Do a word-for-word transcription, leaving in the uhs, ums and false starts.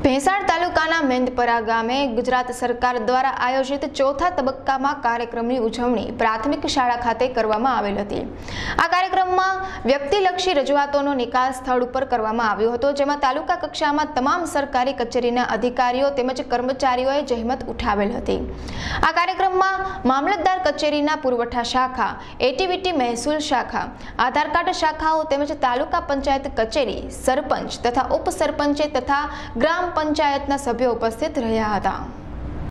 ભેંસાણ તાલુકાના મેંદપરા ગામે ગુજરાત સરકાર દ્વારા આયોજિત ચોથા તબક્કામાં કાર્યક્રમની ઉજવણી પ્રાથમિક શાળા ખાતે કરવામાં આવેલ હતી। આ કાર્યક્રમમાં વ્યક્તિલક્ષી રજૂઆતોનો નિકાલ સ્થળ ઉપર કરવામાં આવ્યો હતો, જેમાં તાલુકા કક્ષામાં તમામ સરકારી કચેરીના અધિકારીઓ તેમજ કર્મચારીઓએ જહેમત ઉઠાવેલ હતી। આ કાર્યક્રમમાં મામલતદાર કચેરીના પુરવઠા શાખા, એટીવીટી મહેસૂલ શાખા, આધાર કાર્ડ શાખાઓ તેમજ તાલુકા પંચાયત કચેરી, સરપંચ તથા ઉપસરપંચે તથા ગ્રામ પંચાયતના સભ્યો ઉપસ્થિત રહ્યા હતા।